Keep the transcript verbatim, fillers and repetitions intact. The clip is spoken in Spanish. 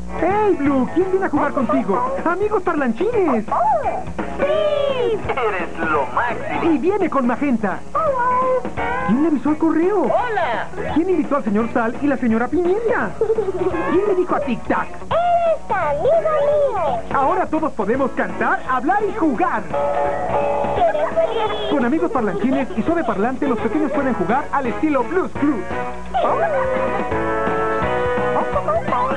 ¡Hey, Blue! ¿Quién viene a jugar contigo? ¡Amigos parlanchines! ¡Oh! ¡Sí! Eres lo máximo. Y viene con Magenta. ¿Quién le avisó al correo? ¡Hola! ¿Quién invitó al señor Sal y la señora Pimienta? ¿Quién le dijo a Tic Tac? ¡Eres amigo mío! Ahora todos podemos cantar, hablar y jugar. ¿Quieres feliz? Con amigos parlanchines y suave parlante, los pequeños pueden jugar al estilo Blues Clues. ¡Oh!